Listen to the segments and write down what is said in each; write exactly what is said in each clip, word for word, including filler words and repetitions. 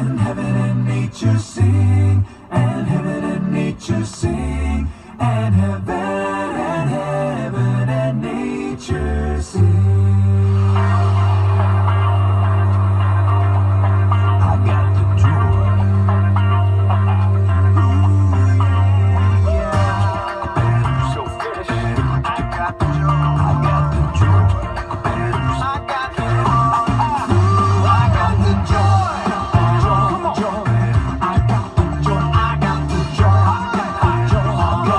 and heaven and nature sing, and heaven and nature sing, and heaven and heaven and nature sing. I got the joy. Ooh, yeah, yeah. I'm so fish. I got the joy. I got the joy. I got the Ooh, I got the joy. Joy, joy. I got the joy. I got the joy. I got the joy.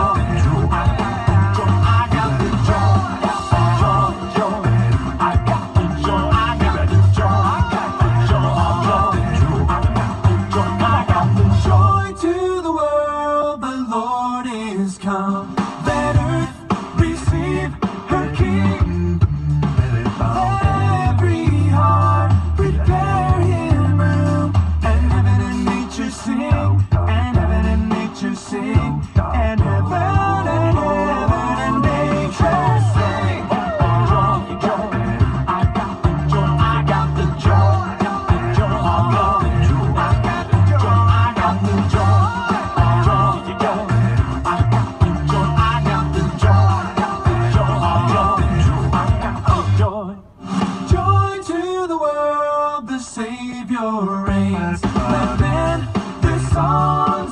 I got the joy. Joy, joy. I got the joy. I got the joy. I got the joy. I got the joy. I got the joy to the world. The Lord is come. Let earth receive her King. Let every heart prepare him room. And heaven and nature sing. And heaven and nature sing. And heaven and heaven and nature sing. Joy, joy. I got the joy. I got the joy. I got the joy. I got the joy. I got the joy. Joy, joy. I got the joy. I got the joy. I got the joy. I got the joy. Joy to the world, the Savior reigns. Let men their song